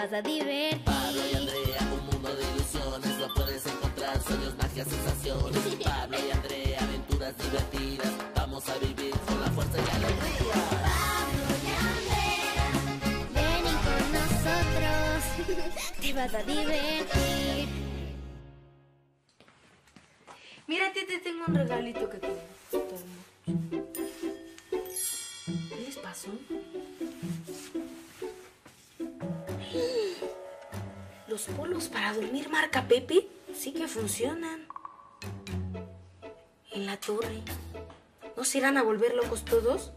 vas a divertir. Pablo y Andrea, un mundo de ilusiones, lo puedes encontrar, sueños, magia, sensaciones. Pablo y Andrea, aventuras divertidas, vamos a vivir con la fuerza y alegría. Pablo y Andrea, vení con nosotros, te vas a divertir. Mira, te tengo un regalito que te gustó mucho. ¿Qué les pasó? Los polos para dormir marca Pepe sí que funcionan. En la torre. ¿No se irán a volver locos todos?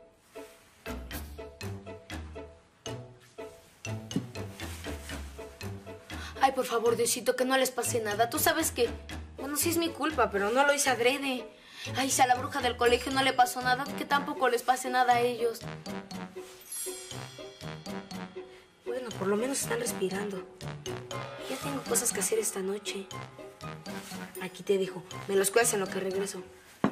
Ay, por favor, Diosito, que no les pase nada. Tú sabes que... Bueno, sí es mi culpa, pero no lo hice adrede. Ay, si a la bruja del colegio no le pasó nada, que tampoco les pase nada a ellos. Bueno, por lo menos están respirando. Ya tengo cosas que hacer esta noche. Aquí te dejo. Me los cuidas en lo que regreso.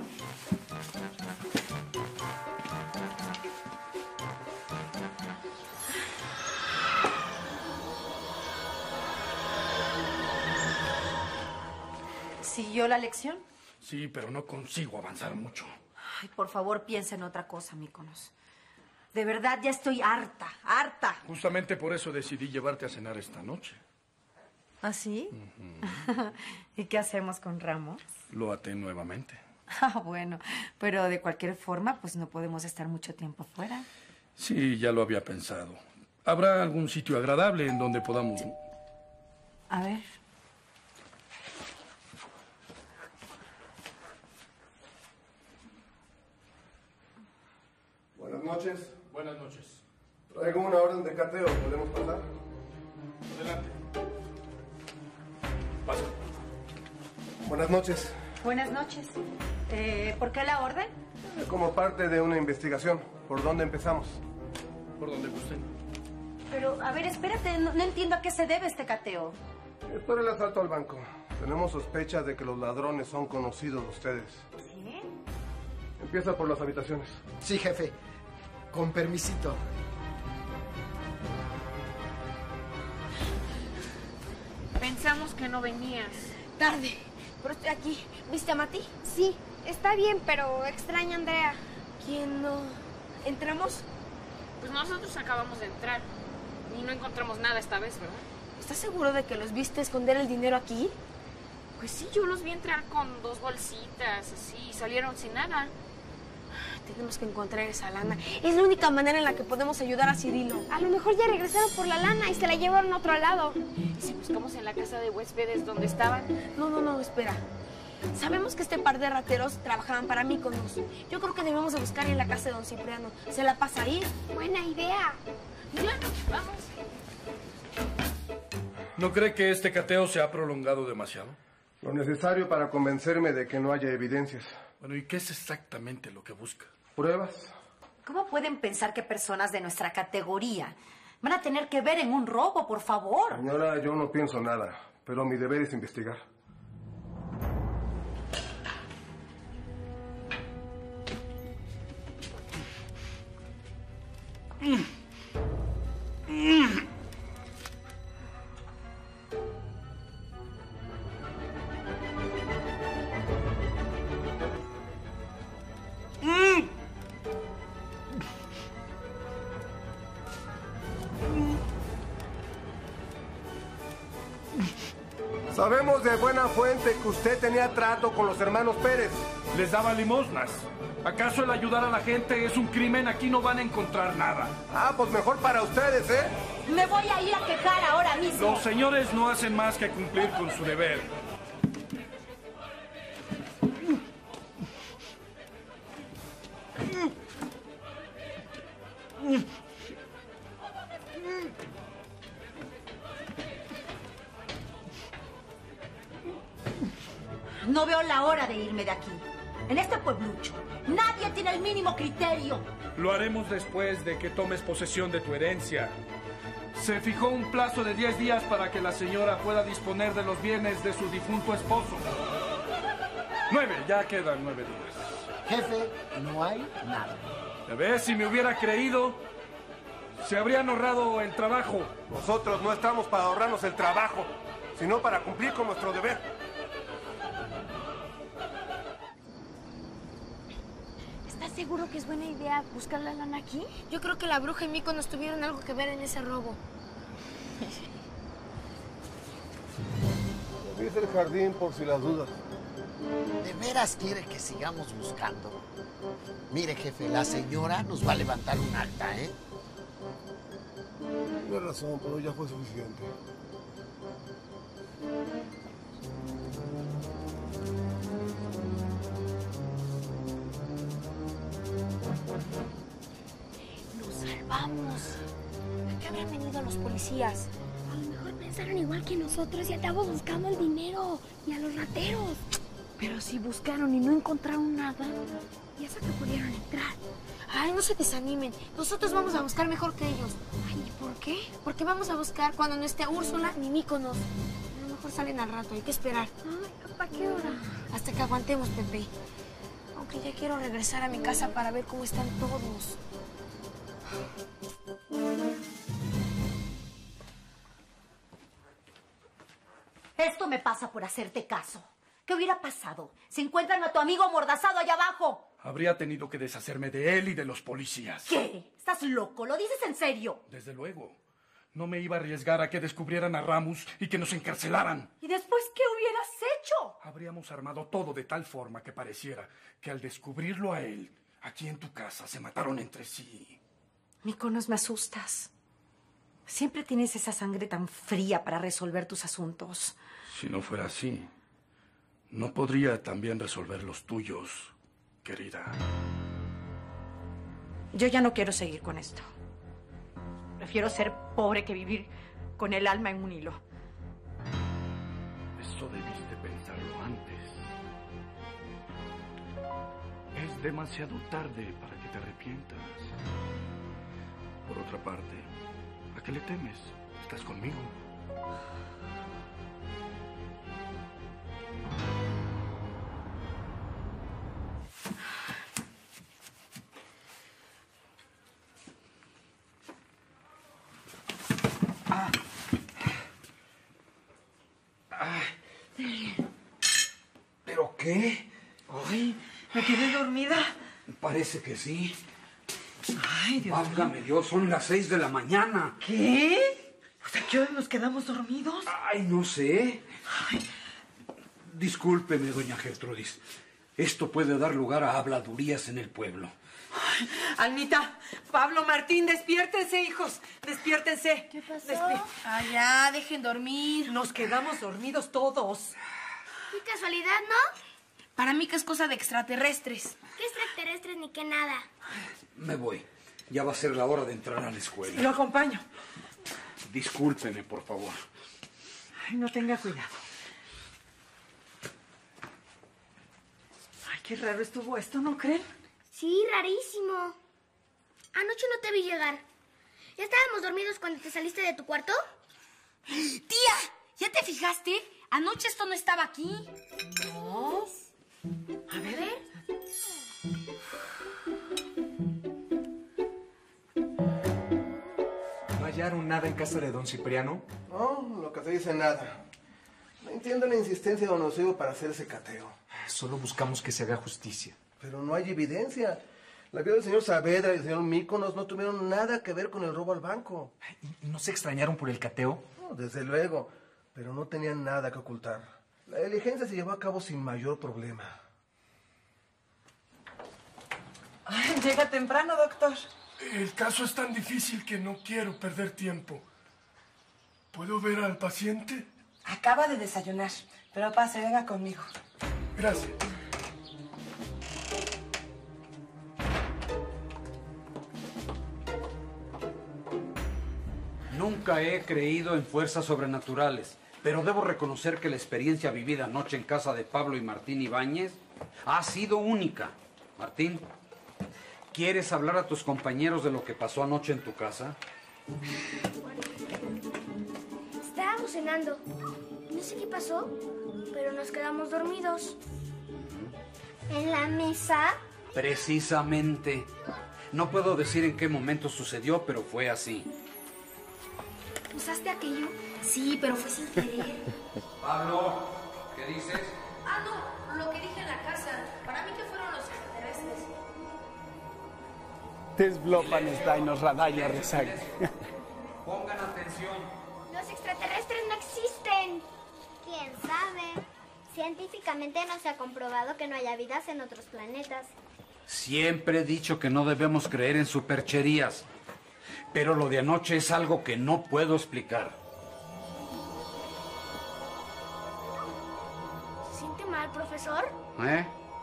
¿Siguió la lección? Sí, pero no consigo avanzar mucho. Ay, por favor, piensa en otra cosa, Mykonos. De verdad, ya estoy harta, harta. Justamente por eso decidí llevarte a cenar esta noche. ¿Ah, sí? ¿Y qué hacemos con Ramos? Lo até nuevamente. Ah, bueno, pero de cualquier forma, pues no podemos estar mucho tiempo fuera. Sí, ya lo había pensado. ¿Habrá algún sitio agradable en donde podamos...? A ver. Buenas noches. Buenas noches. Traigo una orden de cateo. ¿Podemos pasar? Adelante. Pasa. Buenas noches. Buenas noches. ¿Por qué la orden? Como parte de una investigación. ¿Por dónde empezamos? Por donde gusten. Pero, a ver, espérate, no entiendo a qué se debe este cateo. Es por el asalto al banco. Tenemos sospechas de que los ladrones son conocidos de ustedes. ¿Qué? Empieza por las habitaciones. Sí, jefe. Con permisito. Pensamos que no venías. Tarde, pero estoy aquí. ¿Viste a Mati? Sí, está bien, pero extraña a Andrea. ¿Quién no? ¿Entramos? Pues nosotros acabamos de entrar y no encontramos nada esta vez, ¿verdad? ¿Estás seguro de que los viste esconder el dinero aquí? Pues sí, yo los vi entrar con 2 bolsitas, así, y salieron sin nada. Tenemos que encontrar esa lana. Es la única manera en la que podemos ayudar a Cirilo. A lo mejor ya regresaron por la lana y se la llevaron a otro lado. ¿Y si buscamos en la casa de huéspedes donde estaban? No, espera. Sabemos que este par de rateros trabajaban para Mykonos. Yo creo que debemos de buscar en la casa de don Cipriano. ¿Se la pasa ahí? Buena idea. Claro, vamos. ¿No cree que este cateo se ha prolongado demasiado? Lo necesario para convencerme de que no haya evidencias. Bueno, ¿y qué es exactamente lo que busca? ¿Pruebas? ¿Cómo pueden pensar que personas de nuestra categoría van a tener que ver en un robo, por favor? Señora, yo no pienso nada, pero mi deber es investigar. Sabemos de buena fuente que usted tenía trato con los hermanos Pérez. Les daba limosnas. ¿Acaso el ayudar a la gente es un crimen? Aquí no van a encontrar nada. Ah, pues mejor para ustedes, ¿eh? Me voy a ir a quejar ahora mismo. Los señores no hacen más que cumplir con su deber. No veo la hora de irme de aquí. En este pueblucho, nadie tiene el mínimo criterio. Lo haremos después de que tomes posesión de tu herencia. Se fijó un plazo de 10 días para que la señora pueda disponer de los bienes de su difunto esposo. 9, ya quedan 9 días. Jefe, no hay nada. ¿Ya ves? Si me hubiera creído, Se habrían ahorrado el trabajo. Nosotros no estamos para ahorrarnos el trabajo, sino para cumplir con nuestro deber. ¿Estás seguro que es buena idea buscar la lana aquí? Yo creo que la bruja y Míconos tuvieron algo que ver en ese robo. Revisa el jardín por si las dudas. ¿De veras quiere que sigamos buscando? Mire, jefe, la señora nos va a levantar un acta, ¿eh? Tiene razón, pero ya fue suficiente. ¡Nos salvamos! ¿A qué habrán venido los policías? A lo mejor pensaron igual que nosotros y andamos buscando el dinero y a los rateros. Pero si buscaron y no encontraron nada, Ya sé que pudieron entrar. Ay, no se desanimen. Nosotros vamos a buscar mejor que ellos. Ay, ¿y por qué? Porque vamos a buscar cuando no esté Úrsula ni Míconos. A lo mejor salen al rato, hay que esperar. Ay, ¿hasta qué hora? Hasta que aguantemos, Pepe. Aunque ya quiero regresar a mi casa para ver cómo están todos. Esto me pasa por hacerte caso. ¿Qué hubiera pasado? Se encuentran a tu amigo amordazado allá abajo. Habría tenido que deshacerme de él y de los policías. ¿Qué? ¿Estás loco? ¿Lo dices en serio? Desde luego. No me iba a arriesgar a que descubrieran a Ramus y que nos encarcelaran. ¿Y después qué hubieras hecho? Habríamos armado todo de tal forma que pareciera que al descubrirlo a él, aquí en tu casa, se mataron entre sí. Míconos, me asustas. Siempre tienes esa sangre tan fría para resolver tus asuntos. Si no fuera así, no podría también resolver los tuyos, querida. Yo ya no quiero seguir con esto. Prefiero ser pobre que vivir con el alma en un hilo. Eso debiste pensarlo antes. Es demasiado tarde para que te arrepientas. Por otra parte, ¿a qué le temes? ¿Estás conmigo? ¿Pero qué? Ay, ¿me quedé dormida? Parece que sí. Ay, Dios mío. Válgame Dios, son las 6 de la mañana. ¿Qué? ¿Hasta qué hora nos quedamos dormidos? Ay, no sé. Discúlpeme, doña Gertrudis. Esto puede dar lugar a habladurías en el pueblo. Ay, Almita, Pablo, Martín, despiértense, hijos. Despiértense. ¿Qué pasó? Ay, ya, dejen dormir. Nos quedamos dormidos todos. Qué casualidad, ¿no? Para mí que es cosa de extraterrestres. ¿Qué extraterrestres ni qué nada? Me voy. Ya va a ser la hora de entrar a la escuela. Lo acompaño. Discúlpeme, por favor. Ay, no tenga cuidado. Ay, qué raro estuvo esto, ¿no creen? Sí, rarísimo. Anoche no te vi llegar. ¿Ya estábamos dormidos cuando te saliste de tu cuarto? Tía, ¿ya te fijaste? Anoche esto no estaba aquí. No. A ver. ¿No hallaron nada en casa de don Cipriano? No, lo que se dice nada. No entiendo la insistencia de don Eusebio para hacer ese cateo. Solo buscamos que se haga justicia. Pero no hay evidencia. La vida del señor Saavedra y el señor Míconos no tuvieron nada que ver con el robo al banco. ¿Y no se extrañaron por el cateo? No, desde luego, pero no tenían nada que ocultar. La diligencia se llevó a cabo sin mayor problema. Ay, llega temprano, doctor. El caso es tan difícil que no quiero perder tiempo. ¿Puedo ver al paciente? Acaba de desayunar, pero pase, venga conmigo. Gracias. Nunca he creído en fuerzas sobrenaturales, pero debo reconocer que la experiencia vivida anoche en casa de Pablo y Martín Ibáñez ha sido única. Martín, ¿quieres hablar a tus compañeros de lo que pasó anoche en tu casa? Estábamos cenando. No sé qué pasó, pero nos quedamos dormidos. ¿En la mesa? Precisamente. No puedo decir en qué momento sucedió, pero fue así. ¿Usaste aquello? Sí, pero fue sin querer. Pablo, ¿qué dices? Ah, no, lo que dije en la casa. Para mí que fueron los extraterrestres. Desblopan Steinos Radaya Rezaga. Pongan atención. Los extraterrestres no existen. ¿Quién sabe? Científicamente no se ha comprobado que no haya vidas en otros planetas. Siempre he dicho que no debemos creer en supercherías. Pero lo de anoche es algo que no puedo explicar. ¿Se siente mal, profesor? ¿Eh?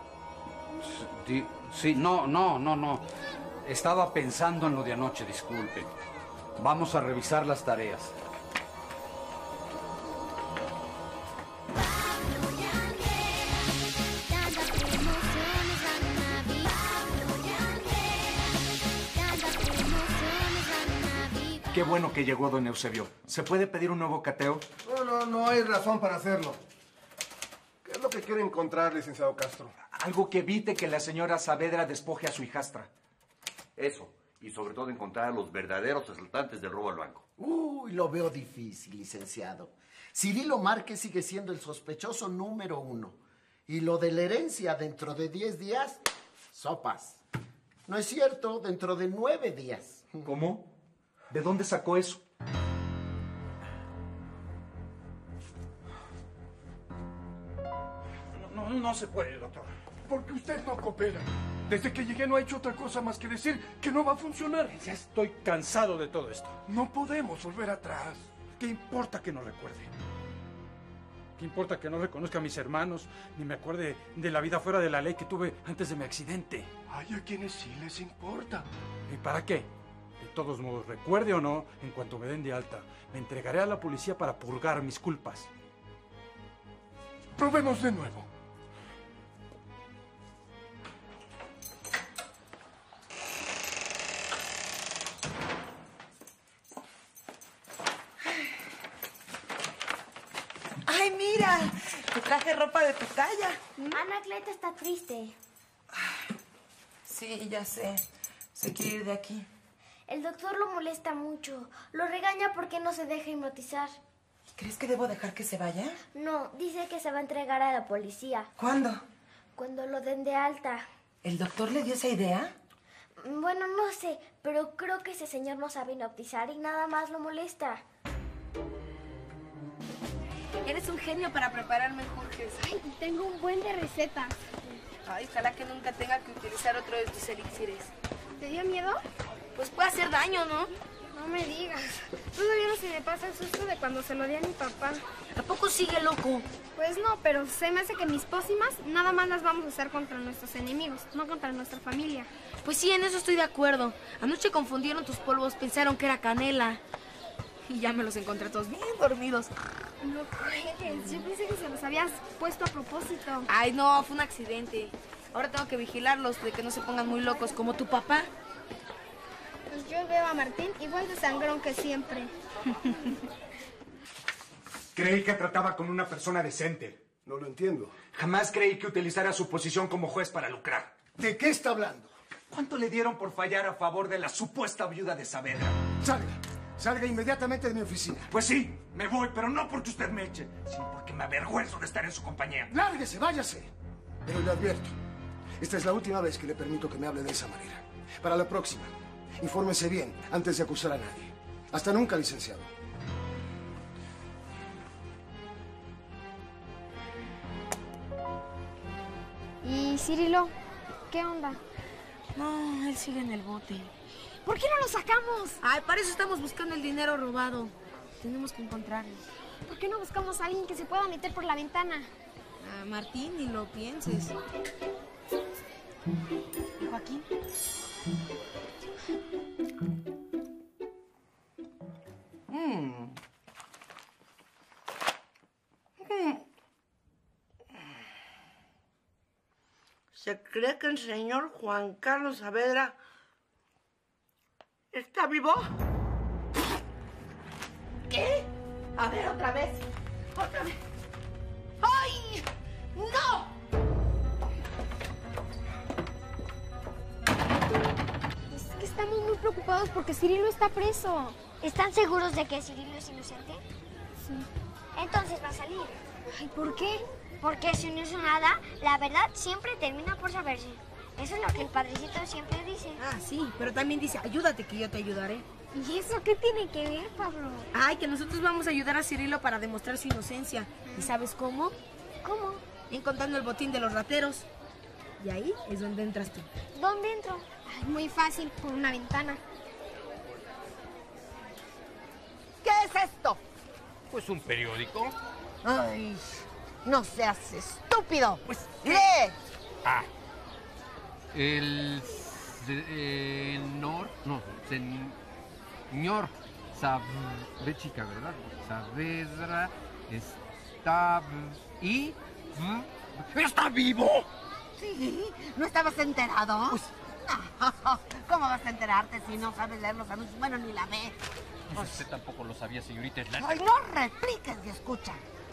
Sí, no. Estaba pensando en lo de anoche, disculpe. Vamos a revisar las tareas. Qué bueno que llegó don Eusebio. ¿Se puede pedir un nuevo cateo? No hay razón para hacerlo. ¿Qué es lo que quiere encontrar, licenciado Castro? Algo que evite que la señora Saavedra despoje a su hijastra. Eso, y sobre todo encontrar a los verdaderos asaltantes del robo al banco. Uy, lo veo difícil, licenciado. Cirilo Márquez sigue siendo el sospechoso número 1. Y lo de la herencia dentro de 10 días, sopas. No es cierto, dentro de 9 días. ¿Cómo? ¿De dónde sacó eso? No se puede, doctor. Porque usted no coopera. Desde que llegué no ha hecho otra cosa más que decir que no va a funcionar. Ya estoy cansado de todo esto. No podemos volver atrás. ¿Qué importa que no recuerde? ¿Qué importa que no reconozca a mis hermanos, ni me acuerde de la vida fuera de la ley que tuve antes de mi accidente? Hay a quienes sí les importa. ¿Y para qué? De todos modos, recuerde o no, en cuanto me den de alta, me entregaré a la policía para purgar mis culpas. Probemos de nuevo. ¡Ay, mira! Te traje ropa de tu talla. Anacleta está triste. Sí, ya sé. Se quiere ir de aquí. El doctor lo molesta mucho. Lo regaña porque no se deja hipnotizar. ¿Crees que debo dejar que se vaya? No, dice que se va a entregar a la policía. ¿Cuándo? Cuando lo den de alta. ¿El doctor le dio esa idea? Bueno, no sé, pero creo que ese señor no sabe hipnotizar y nada más lo molesta. Eres un genio para preparar mejores. Ay, tengo un buen de recetas. Ay, ojalá que nunca tenga que utilizar otro de tus elixires. ¿Te dio miedo? Pues puede hacer daño, ¿no? No me digas. Todavía no se me pasa el susto de cuando se lo di a mi papá. ¿A poco sigue loco? Pues no, pero se me hace que mis pócimas nada más las vamos a usar contra nuestros enemigos, no contra nuestra familia. Pues sí, en eso estoy de acuerdo. Anoche confundieron tus polvos, pensaron que era canela. Y ya me los encontré todos bien dormidos. No crees, yo pensé que se los habías puesto a propósito. Ay, no, fue un accidente. Ahora tengo que vigilarlos de que no se pongan muy locos, como tu papá. Pues yo veo a Martín igual de sangrón que siempre. Creí que trataba con una persona decente. No lo entiendo. Jamás creí que utilizara su posición como juez para lucrar. ¿De qué está hablando? ¿Cuánto le dieron por fallar a favor de la supuesta viuda de Saavedra? Salga inmediatamente de mi oficina. Pues sí, me voy, pero no porque usted me eche, sino porque me avergüenzo de estar en su compañía. Lárguese, váyase. Pero le advierto, esta es la última vez que le permito que me hable de esa manera. Para la próxima, infórmese bien antes de acusar a nadie. Hasta nunca, licenciado. ¿Y Cirilo? ¿Qué onda? No, él sigue en el bote. ¿Por qué no lo sacamos? Ay, para eso estamos buscando el dinero robado. Tenemos que encontrarlo. ¿Por qué no buscamos a alguien que se pueda meter por la ventana? Ah, Martín, ni lo pienses. ¿Y Joaquín? ¿Se cree que el señor Juan Carlos Saavedra está vivo? ¿Qué? A ver, otra vez. Otra vez. ¡Ay! ¡No! muy preocupados porque Cirilo está preso. ¿Están seguros de que Cirilo es inocente? Sí. Entonces va a salir. Ay, ¿por qué? Porque si no hizo nada, la verdad siempre termina por saberse. Eso es lo que el padrecito siempre dice. Ah, sí, pero también dice, ayúdate que yo te ayudaré. ¿Y eso qué tiene que ver, Pablo? Ay, que nosotros vamos a ayudar a Cirilo para demostrar su inocencia. ¿Y sabes cómo? ¿Cómo? Encontrando el botín de los rateros. Y ahí es donde entras tú. ¿Dónde entro? Ay, muy fácil, por una ventana. ¿Qué es esto? Pues un periódico. Ay, no seas estúpido. Pues, ¡lee! Ah. El señor chica, ¿verdad? Saavedra está ¡está vivo! Sí, ¿no estabas enterado? Pues, ¿cómo vas a enterarte si no sabes leer los anuncios? Bueno, ni la ves. Pues usted tampoco lo sabía, señorita Hernández. Ay, no repliques y escucha.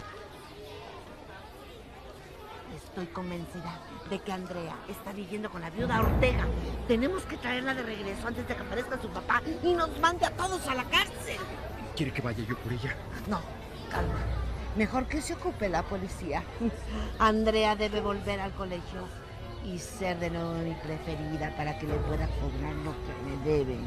Estoy convencida de que Andrea está viviendo con la viuda Ortega. Tenemos que traerla de regreso antes de que aparezca su papá y nos mande a todos a la cárcel. ¿Quiere que vaya yo por ella? No, calma. Mejor que se ocupe la policía. Andrea debe volver al colegio y ser de nuevo mi preferida para que le pueda cobrar lo que me deben.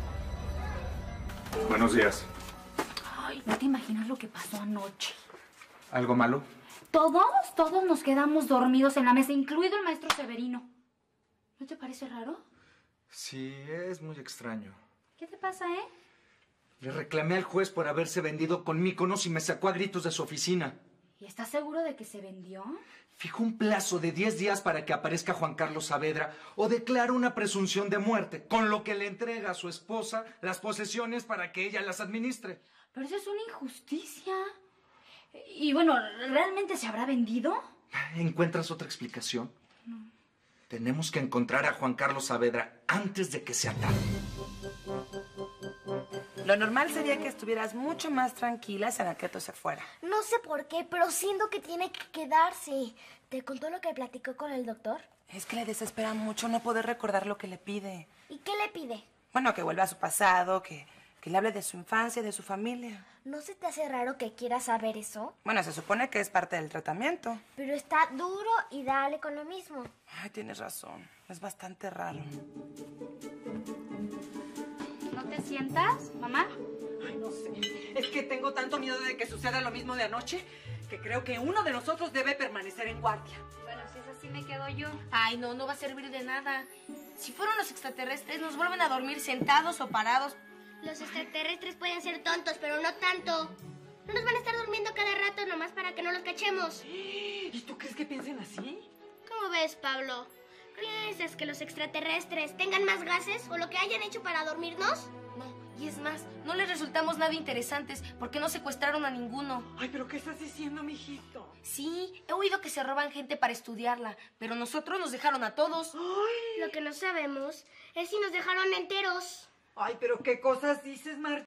Buenos días. Ay, no te imaginas lo que pasó anoche. ¿Algo malo? Todos nos quedamos dormidos en la mesa, incluido el maestro Severino. ¿No te parece raro? Sí, es muy extraño. ¿Qué te pasa, Le reclamé al juez por haberse vendido con Míconos y me sacó a gritos de su oficina. ¿Y estás seguro de que se vendió? Fijó un plazo de 10 días para que aparezca Juan Carlos Saavedra o declara una presunción de muerte, con lo que le entrega a su esposa las posesiones para que ella las administre. Pero eso es una injusticia. Y bueno, ¿realmente se habrá vendido? ¿Encuentras otra explicación? No. Tenemos que encontrar a Juan Carlos Saavedra antes de que sea tarde. Lo normal sería que estuvieras mucho más tranquila si Anaqueto se fuera. No sé por qué, pero siento que tiene que quedarse. ¿Te contó lo que platicó con el doctor? Es que le desespera mucho no poder recordar lo que le pide. ¿Y qué le pide? Bueno, que vuelva a su pasado, que le hable de su infancia, de su familia. ¿No se te hace raro que quiera saber eso? Bueno, se supone que es parte del tratamiento. Pero está duro y dale con lo mismo. Ay, tienes razón. Es bastante raro. ¿No te sientas, mamá? Ay, no sé. Es que tengo tanto miedo de que suceda lo mismo de anoche que creo que uno de nosotros debe permanecer en guardia. Bueno, si es así me quedo yo. Ay, no va a servir de nada. Si fueron los extraterrestres, nos vuelven a dormir sentados o parados. Los extraterrestres pueden ser tontos, pero no tanto. No nos van a estar durmiendo cada rato nomás para que no los cachemos. ¿Y tú crees que piensen así? ¿Cómo ves, Pablo? ¿Piensas que los extraterrestres tengan más gases o lo que hayan hecho para dormirnos? No, y es más, no les resultamos nada interesantes porque no secuestraron a ninguno. Ay, ¿pero qué estás diciendo, mijito? Sí, he oído que se roban gente para estudiarla, pero nosotros nos dejaron a todos. Ay. Lo que no sabemos es si nos dejaron enteros. Ay, ¿pero qué cosas dices, Marta?